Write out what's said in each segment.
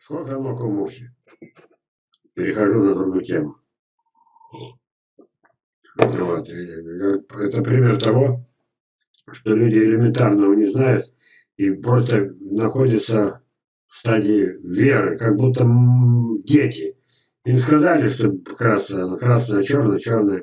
Сколько ног у мухи? Перехожу на другую тему. Вот. Это пример того, что люди элементарного не знают и просто находятся в стадии веры, как будто дети. Им сказали, что красное, красное, черное, черное.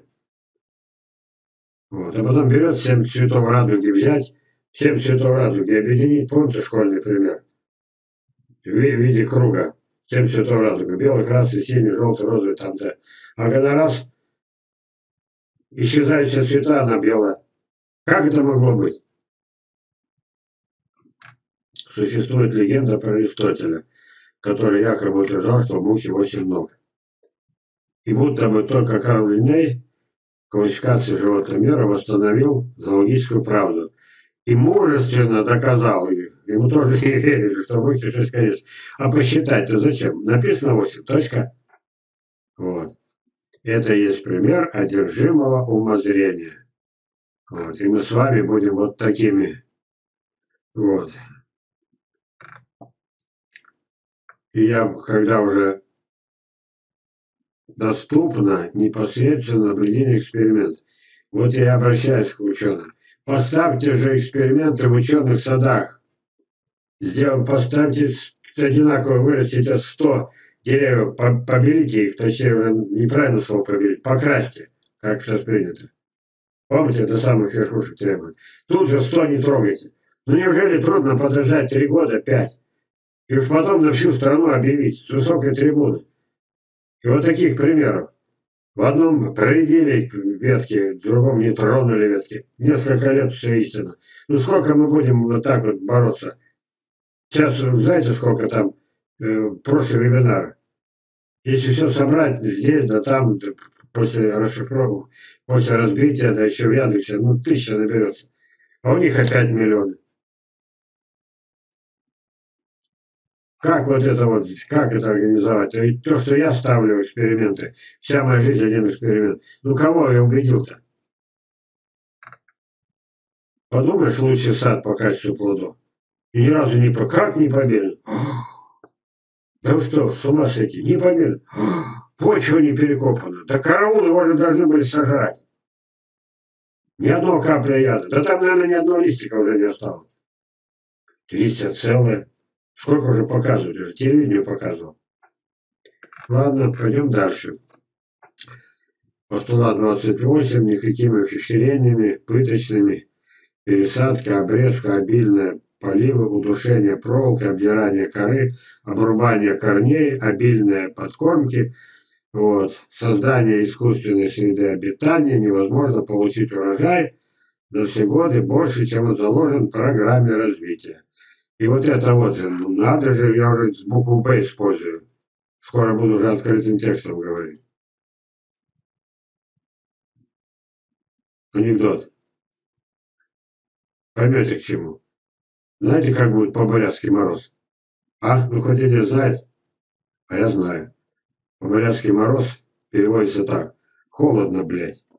Вот. А потом берет 7 цветов радуги взять, 7 цветов радуги объединить, помните школьный пример? В виде круга. 7 цветов радуги. Белый, красный, синий, желтый, розовый, там-то. А когда раз, исчезают все цвета, она белая. Как это могло быть? Существует легенда про Аристотеля, который якобы утверждал, что у мухи 8 ног. И будто бы только Карл Линней в классификации животного мира восстановил зоологическую правду. И мужественно доказал, ему тоже не верили, что мухи 6 колец. А посчитать-то зачем? Написано 8, точка. Вот. Это и есть пример одержимого умозрения. Вот. И мы с вами будем вот такими. Вот. И я, когда уже доступно непосредственно наблюдение эксперимент. Вот я обращаюсь к ученым. Поставьте же эксперименты в ученых садах. Поставьте одинаково, вырастите 100 деревьев, побелите их, точнее, неправильно слово побелить, покрасьте, как сейчас принято. Помните, это самых верхушек требует. Тут же 100 не трогайте. Ну неужели трудно подождать 3 года, 5? И потом на всю страну объявить с высокой трибуны. И вот таких примеров. В одном проредили ветки, в другом не тронули ветки. Несколько лет все истина. Ну сколько мы будем вот так вот бороться? Сейчас, знаете, сколько там прошлый вебинар? Если все собрать здесь, да там, да, после расшифровки, после разбития, да еще в Яндексе, ну 1000 наберется. А у них опять миллионы. Как вот это вот, как это организовать? Ведь то, что я ставлю эксперименты, вся моя жизнь один эксперимент. Ну кого я убедил-то? Подумаешь, лучший сад по качеству плодов. И ни разу не как не победен? Да вы что, с ума сойти? Не победен? Почва не перекопана. Да караул его же должны были сожрать. Ни одного капля яда. Да там, наверное, ни одного листика уже не осталось. Листья целые. Сколько уже показывают? Уже телевидение показывал. Ладно, пойдем дальше. Постулат 28. Никакими ухищрениями, пыточными, пересадка, обрезка, обильная поливы, удушение проволокой, обдирание коры, обрубание корней, обильные подкормки, вот, создание искусственной среды обитания, невозможно получить урожай за все годы больше, чем он заложен в программе развития. И вот это вот же, ну надо же, я уже с букву Б использую. Скоро буду уже открытым текстом говорить. Анекдот. Поймете к чему. Знаете, как будет по-бурятски мороз? А? Ну хоть один знает? А я знаю. По-бурятски мороз переводится так. Холодно, блядь.